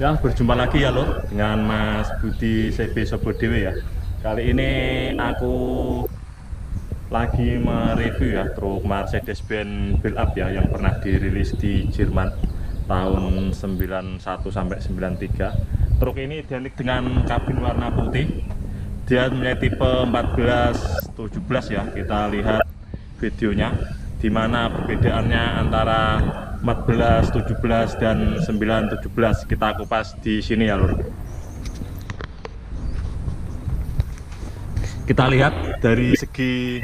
Ya, berjumpa lagi ya Lur dengan Mas Budi CB Sobodewe ya. Kali ini aku lagi mereview ya truk Mercedes-Benz Build Up ya yang pernah dirilis di Jerman tahun 91 sampai 93. Truk ini identik dengan kabin warna putih. Dia memiliki tipe 1417 ya. Kita lihat videonya di mana perbedaannya antara 14, 17 dan 9, 17 kita kupas di sini ya Lur. Kita lihat dari segi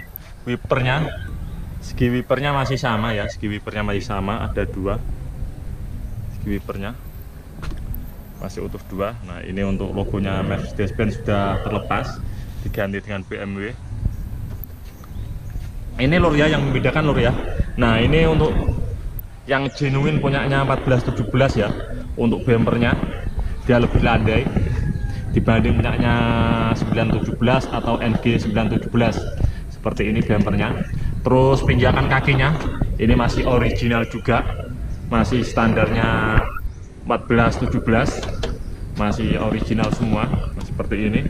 wipernya masih sama ya, ada dua segi wipernya masih utuh dua. Nah ini untuk logonya Mercedes-Benz sudah terlepas, diganti dengan BMW. Ini Lur ya yang membedakan Lur ya. Nah ini untuk yang genuine punyanya 1417 ya. Untuk bumpernya dia lebih landai dibanding punyanya 917 atau NG 917. Seperti ini bumpernya. Terus pinjakan kakinya ini masih original juga, masih standarnya 1417, masih original semua, seperti ini.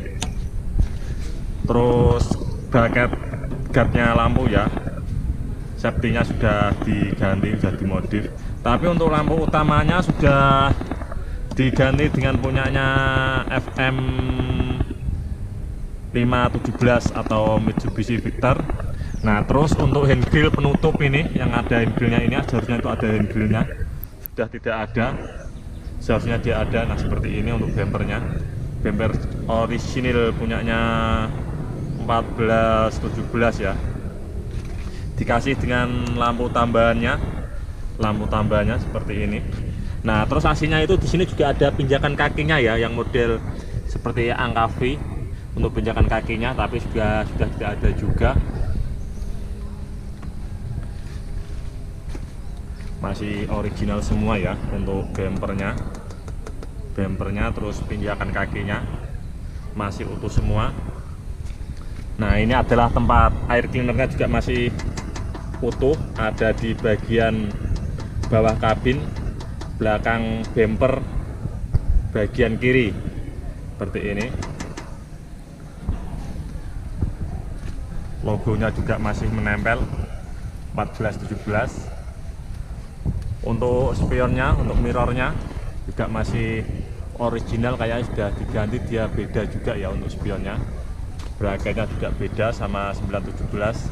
Terus bracket guardnya lampu ya, safety-nya sudah diganti, sudah dimodif. Tapi untuk lampu utamanya sudah diganti dengan punyanya FM 517 atau Mitsubishi Victor. Nah terus untuk handgrill penutup ini, yang ada handgrillnya ini, seharusnya itu ada handgrillnya, sudah tidak ada, seharusnya dia ada. Nah seperti ini untuk bumpernya, bumper orisinil punyanya 1417 ya, dikasih dengan lampu tambahannya seperti ini. Nah terus asinya itu di sini juga ada pinjakan kakinya ya, yang model seperti angka V untuk pinjakan kakinya, tapi sudah tidak ada juga, masih original semua ya untuk bumpernya. Terus pinjakan kakinya masih utuh semua. Nah ini adalah tempat air cleanernya juga masih utuh, ada di bagian bawah kabin, belakang bumper bagian kiri seperti ini. Logonya juga masih menempel 1417. Untuk spionnya, untuk mirrornya juga masih original, kayaknya sudah diganti, dia beda juga ya untuk spionnya. Bracketnya juga beda sama 917.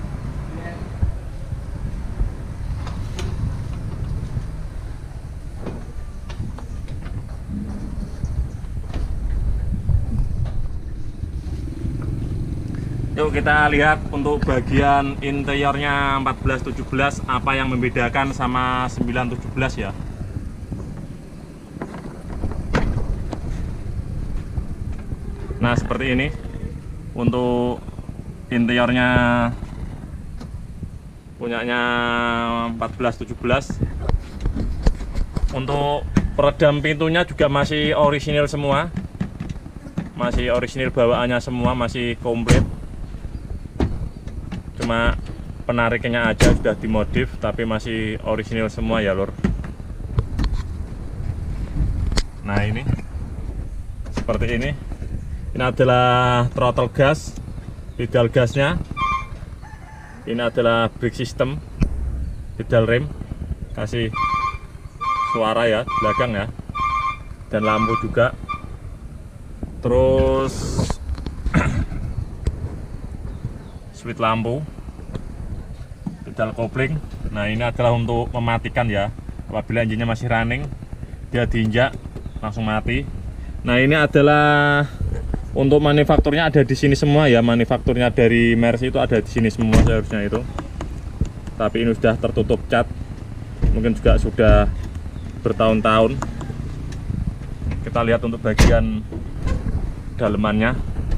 Yuk kita lihat untuk bagian interiornya 1417 apa yang membedakan sama 917 ya. Nah seperti ini untuk interiornya punyanya 1417. Untuk peredam pintunya juga masih orisinil semua, masih orisinil bawaannya semua, masih komplit. Cuma penariknya aja sudah dimodif, tapi masih orisinil semua ya Lur. Nah ini seperti ini. Ini adalah throttle gas, pedal gasnya. Ini adalah brake system, pedal rem, kasih suara ya belakang ya, dan lampu juga. Terus switch lampu, pedal kopling. Nah ini adalah untuk mematikan ya, apabila engine-nya masih running, dia diinjak langsung mati. Nah ini adalah untuk manufakturnya ada di sini semua ya, manufakturnya dari Mercy itu ada di sini semua seharusnya itu. Tapi ini sudah tertutup cat, mungkin juga sudah bertahun-tahun. Kita lihat untuk bagian dalemannya.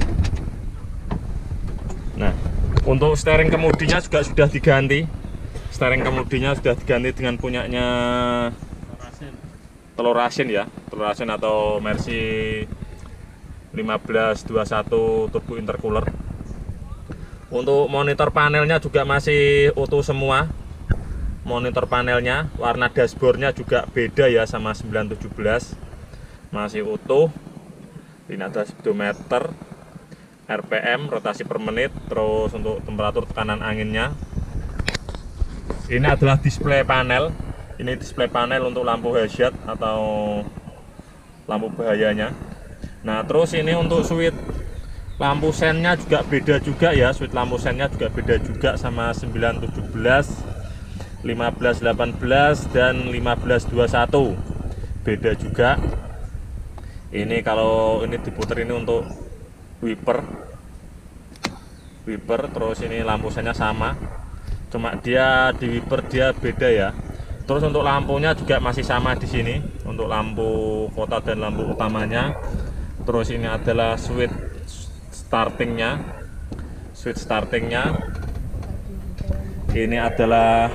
Nah untuk steering kemudinya juga sudah diganti. Steering kemudinya sudah diganti dengan punyanya telur asin ya, telur asin atau Mercy 1521 turbo intercooler. Untuk monitor panelnya juga masih utuh semua. Monitor panelnya, warna dashboardnya juga beda ya sama 917. masih utuh. Ini ada speedometer, RPM, rotasi per menit, terus untuk temperatur tekanan anginnya. Ini adalah display panel. Ini display panel untuk lampu hazard atau lampu bahayanya. Nah, terus ini untuk switch lampu sennya juga beda juga ya. Switch lampu sennya juga beda juga sama 917, 1518 dan 1521. Beda juga. Ini kalau ini diputer ini untuk wiper, terus ini lampu sennya sama. Cuma dia di wiper dia beda ya. Terus untuk lampunya juga masih sama di sini untuk lampu kota dan lampu utamanya. Terus ini adalah switch startingnya. Ini adalah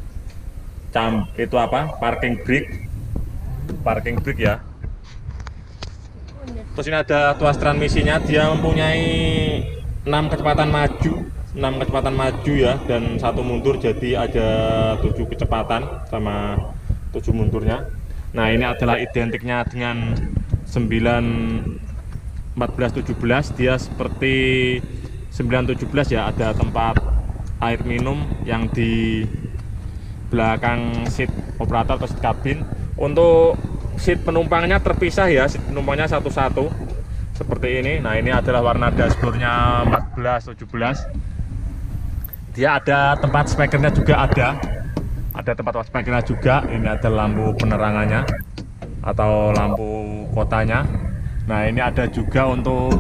parking brake ya. Terus ini ada tuas transmisinya, dia mempunyai 6 kecepatan maju ya, dan 1 mundur, jadi ada 7 kecepatan sama 7 mundurnya. Nah, ini adalah identiknya dengan 1417, dia seperti 917 ya, ada tempat air minum yang di belakang seat operator atau seat kabin. Untuk seat penumpangnya terpisah ya, seat penumpangnya satu-satu seperti ini. Nah, ini adalah warna dashboardnya 1417. Dia ada tempat speakernya juga, ada tempat speakernya juga. Ini ada lampu penerangannya atau lampu kotanya. Nah, ini ada juga untuk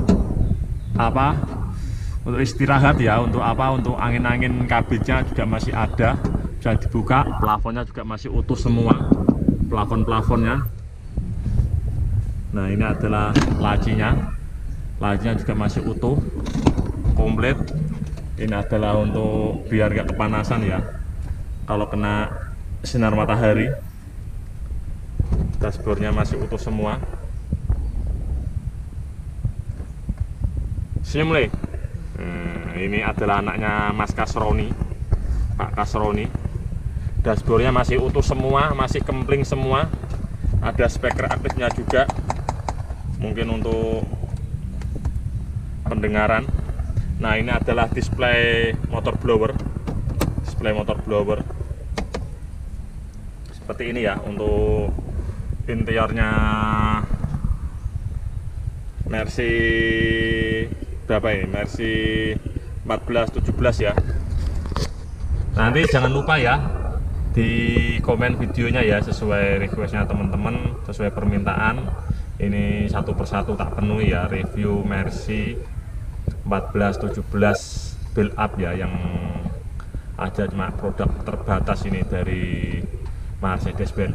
untuk istirahat ya, untuk angin-angin kabinnya juga masih ada, bisa dibuka. Plafonnya juga masih utuh semua, plafonnya. Nah, ini adalah lacinya juga masih utuh, komplit. Ini adalah untuk biar gak kepanasan ya kalau kena sinar matahari. Dashboardnya masih utuh semua. Senyum Le. Ini adalah anaknya Mas Kasroni, Pak Kasroni. Dashboardnya masih utuh semua, masih kempling semua. Ada speaker aktifnya juga, mungkin untuk pendengaran. Nah, ini adalah display motor blower, seperti ini ya. Untuk interiornya Mercy Mercy 1417 ya. Nanti jangan lupa ya di komen videonya ya, sesuai requestnya teman-teman, sesuai permintaan. Ini satu persatu tak penuhi ya, review Mercy 1417 build up ya, yang ada cuma produk terbatas ini dari Mercedes-Benz.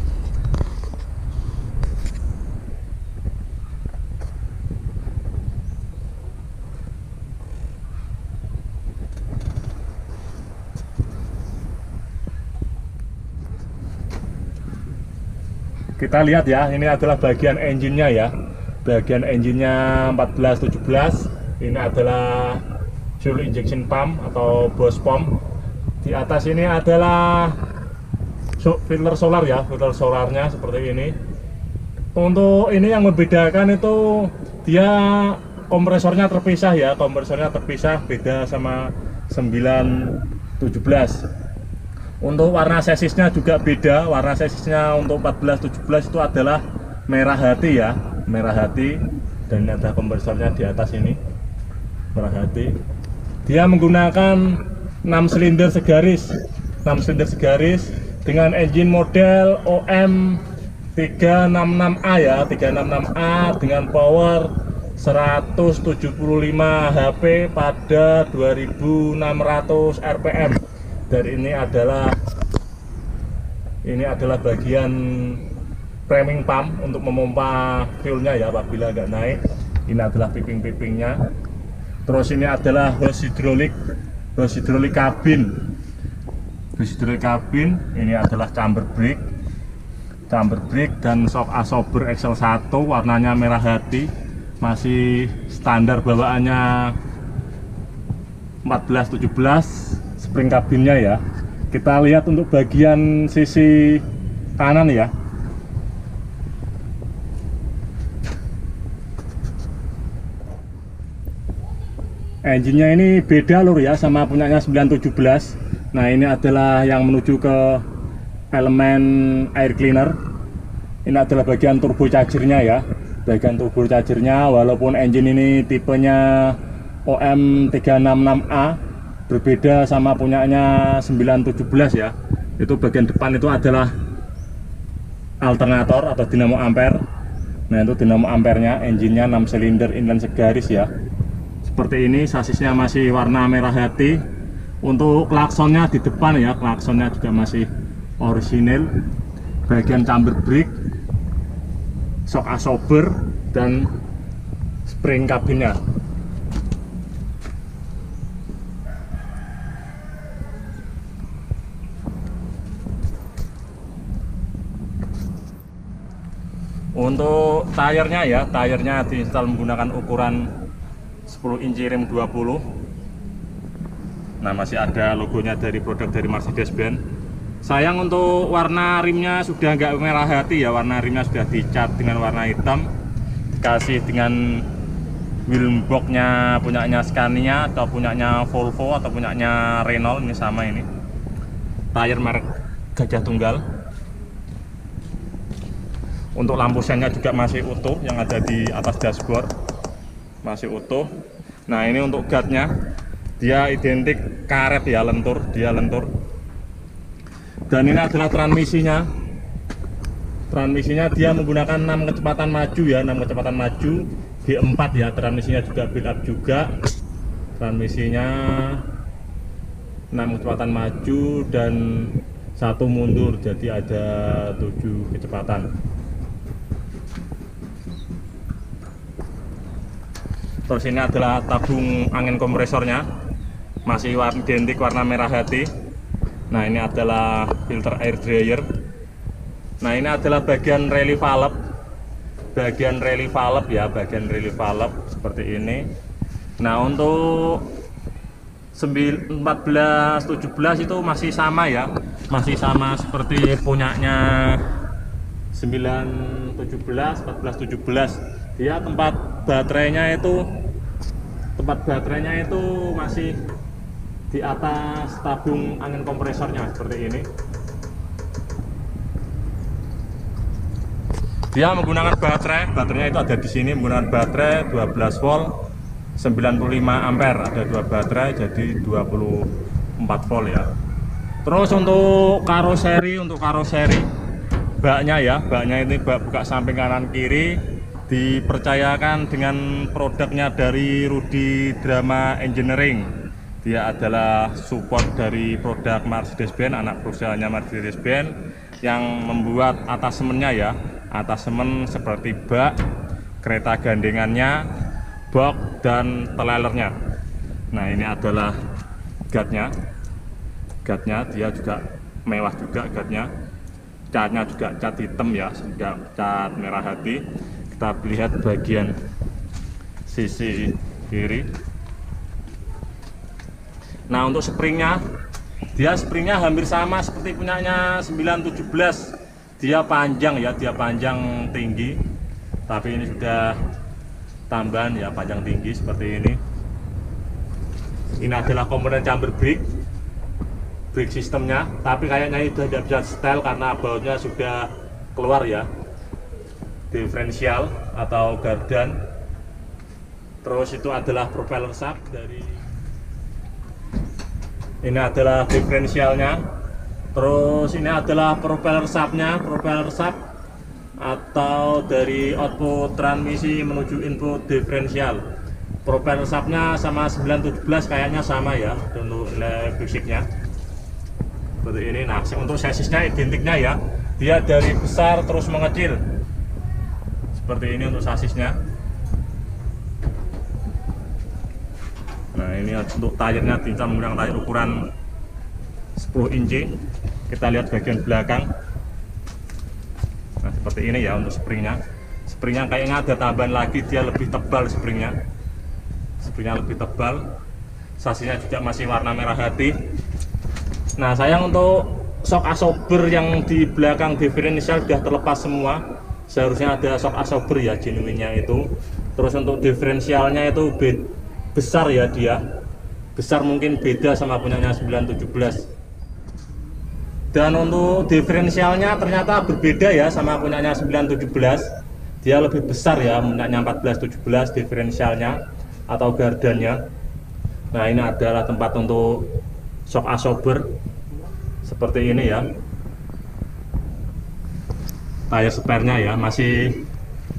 Kita lihat ya, ini adalah bagian engine-nya ya. Bagian engine-nya 1417. Ini adalah fuel injection pump atau Bosch pump. Di atas ini adalah filter solar ya, filter solarnya seperti ini. Untuk ini yang membedakan itu dia kompresornya terpisah ya, beda sama 917. Untuk warna sesisnya juga beda. Warna sesisnya untuk 1417 itu adalah merah hati ya, dan ada kompresornya di atas ini, merah hati. Dia menggunakan 6 silinder segaris dengan engine model OM 366A ya, 366A dengan power 175 HP pada 2600 RPM. Dan ini adalah bagian priming pump untuk memompa fuelnya ya apabila nggak naik. Ini adalah piping-pipingnya. Terus ini adalah hose hidrolik kabin. Ini adalah chamber brake dan shock absorber XL1, warnanya merah hati, masih standar bawaannya 1417. Spring kabinnya ya. Kita lihat untuk bagian sisi kanan ya. Engine-nya ini beda lur ya sama punyanya 917. Nah ini adalah yang menuju ke elemen air cleaner. Ini adalah bagian turbo chargernya ya, bagian turbo chargernya. Walaupun engine ini tipenya OM366A, berbeda sama punyanya 917 ya. Itu bagian depan itu adalah alternator atau dinamo ampere. Nah itu dinamo ampernya, engine-nya 6 silinder inline segaris ya. Seperti ini, sasisnya masih warna merah hati. Untuk klaksonnya di depan ya, klaksonnya juga masih orisinil. Bagian chamber brake, shock absorber, dan spring kabinnya. Untuk tayarnya ya, tayarnya diinstal menggunakan ukuran 10 inci rim 20. Nah masih ada logonya dari produk dari Mercedes-Benz. Sayang untuk warna rimnya sudah nggak merah hati ya, warna rimnya sudah dicat dengan warna hitam, dikasih dengan wheel boxnya punyanya Scania atau punyanya Volvo atau punyanya Renault. Ini sama, ini tayar merek Gajah Tunggal. Untuk lampu sennya juga masih utuh, yang ada di atas dashboard masih utuh. Nah ini untuk guardnya, dia identik karet ya, lentur, dia lentur. Dan ini adalah transmisinya. Transmisinya dia menggunakan 6 kecepatan maju ya, 6 kecepatan maju B4 ya. Transmisinya juga build up juga. Transmisinya 6 kecepatan maju dan 1 mundur, jadi ada 7 kecepatan. Terus ini adalah tabung angin kompresornya, masih identik warna merah hati. Nah ini adalah filter air dryer. Nah ini adalah bagian relief valve, bagian relief valve ya, bagian relief valve seperti ini. Nah untuk 1417 itu masih sama ya, masih sama seperti punyanya 917, 1417. Dia tempat baterainya itu masih di atas tabung angin kompresornya seperti ini. Dia menggunakan baterainya itu ada di sini, menggunakan baterai 12 volt 95 ampere, ada 2 baterai jadi 24 volt ya. Terus untuk karoseri, baknya ya, baknya ini bak buka samping kanan kiri, dipercayakan dengan produknya dari Rudy Drama Engineering. Dia adalah support dari produk Mercedes-Benz, anak perusahaannya Mercedes-Benz, yang membuat atasemennya ya, atasemen seperti bak, kereta gandengannya, box, dan telernya. Nah ini adalah guardnya, dia juga mewah juga guardnya, catnya juga cat hitam ya, tidak cat merah hati. Kita lihat bagian sisi kiri. Nah untuk springnya, dia springnya hampir sama seperti punyanya 917. Dia panjang ya, dia panjang tinggi, tapi ini sudah tambahan ya, panjang tinggi seperti ini. Ini adalah komponen chamber brake sistemnya, tapi kayaknya itu tidak bisa setel karena bautnya sudah keluar ya. Diferensial atau gardan. Terus itu adalah propeller shaft dari, ini adalah diferensialnya. Terus ini adalah propeller shaftnya, propeller shaft atau dari output transmisi menuju input diferensial. Propeller shaftnya sama 917 kayaknya sama ya untuk nilai fisiknya seperti ini. Nah untuk sasisnya identiknya ya, dia dari besar terus mengecil seperti ini untuk sasisnya. Nah ini untuk tayarnya Tinsa menggunakan tayar ukuran 10 inci. Kita lihat bagian belakang. Nah seperti ini ya untuk springnya. Springnya kayaknya ada tambahan lagi, dia lebih tebal springnya lebih tebal. Sasisnya juga masih warna merah hati. Nah sayang untuk shock absorber yang di belakang diferensial sudah terlepas semua. Seharusnya ada shock absorber ya, genuinnya itu. Terus untuk diferensialnya itu besar ya, dia besar, mungkin beda sama punyanya 917. Dan untuk diferensialnya ternyata berbeda ya sama punyanya 917. Dia lebih besar ya, punyanya 1417 diferensialnya atau gardannya. Nah, ini adalah tempat untuk shock absorber seperti ini ya. Tire spare-nya ya masih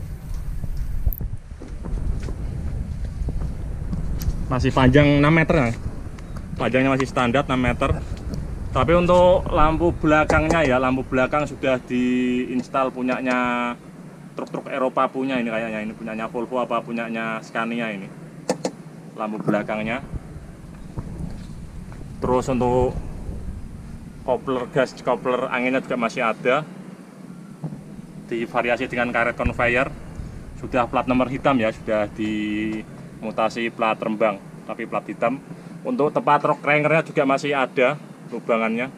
panjang 6 meter ya. Panjangnya masih standar 6 meter. Tapi untuk lampu belakangnya ya, lampu belakang sudah diinstal punyanya truk-truk Eropa punya ini kayaknya. Ini punyanya Volvo apa punyanya Scania ini. Lampu belakangnya. Terus untuk kopler gas, kopler anginnya juga masih ada. Divariasi dengan karet conveyor. Sudah plat nomor hitam ya, sudah dimutasi plat Rembang tapi plat hitam. Untuk tempat rock crankernya juga masih ada lubangannya,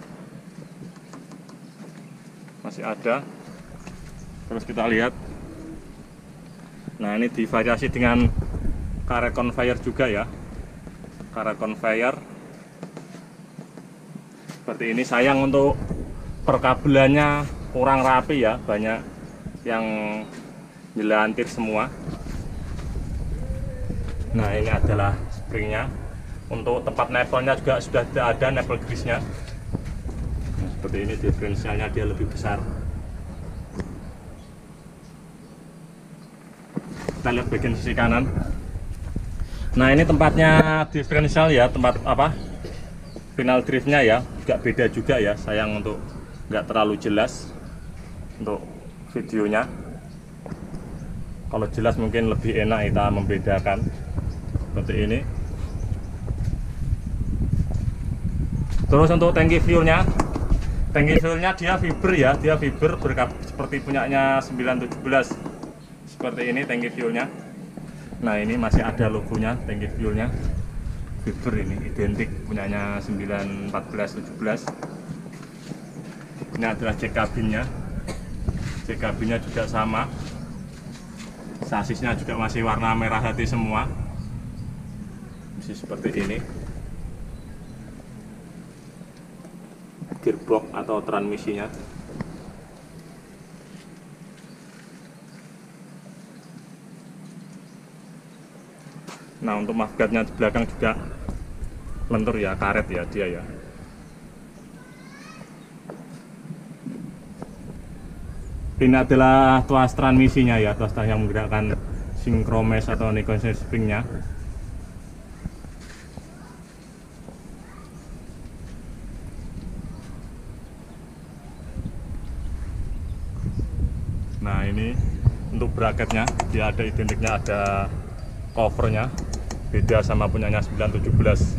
masih ada. Terus kita lihat, nah ini divariasi dengan karet conveyor juga ya, karet conveyor seperti ini. Sayang untuk perkabelannya kurang rapi ya, banyak yang jelantir semua. Nah, ini adalah springnya. Untuk tempat nepelnya juga sudah ada nepel grease-nya. Nah, seperti ini diferensialnya dia lebih besar. Kita lihat bagian sisi kanan. Nah, ini tempatnya diferensial ya, tempat apa? Final driftnya ya, juga beda juga ya. Sayang untuk nggak terlalu jelas untuk videonya. Kalau jelas mungkin lebih enak kita membedakan seperti ini. Terus untuk tangki fuelnya dia fiber ya, dia fiber seperti punyanya 917. Seperti ini tangki fuelnya. Nah, ini masih ada logonya tangki fuelnya. Fiber ini identik punyanya 914-17. Ini adalah cek kabinnya. Cek kabinnya juga sama. Sasisnya juga masih warna merah hati semua. Masih seperti ini. Gearbox atau transmisinya. Nah, untuk mudguardnya di belakang juga lentur ya, karet ya dia ya. Ini adalah tuas transmisinya ya, tuas yang menggerakkan synchromess atau Nicholson springnya. Nah, ini untuk bracketnya dia ada identiknya, ada covernya, beda sama punyanya 917.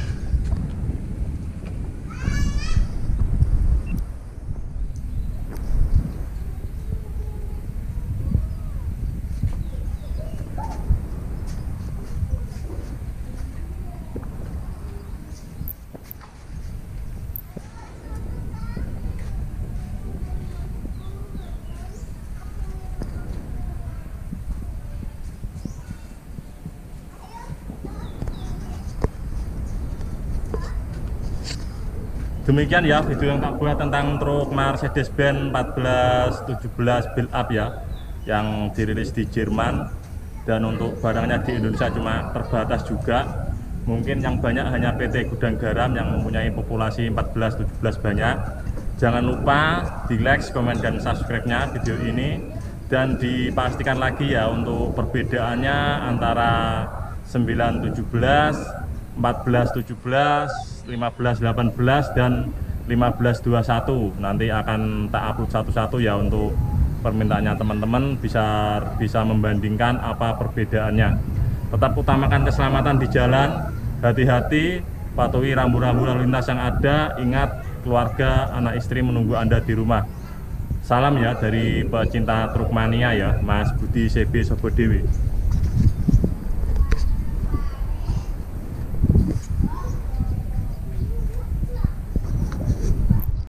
Demikian ya video yang tak buat tentang truk Mercedes-Benz 1417 build up ya, yang dirilis di Jerman. Dan untuk barangnya di Indonesia cuma terbatas juga. Mungkin yang banyak hanya PT Gudang Garam yang mempunyai populasi 14-17 banyak. Jangan lupa di like, komen, dan subscribe-nya video ini. Dan dipastikan lagi ya untuk perbedaannya antara 917, 1417, 1518 dan 1521. Nanti akan tak upload satu-satu ya untuk permintaannya teman-teman, bisa membandingkan apa perbedaannya. Tetap utamakan keselamatan di jalan, hati-hati, patuhi rambu-rambu lalu lintas yang ada. Ingat, keluarga, anak istri menunggu Anda di rumah. Salam ya dari pecinta truk mania ya, Mas Budi CB Sobodewi.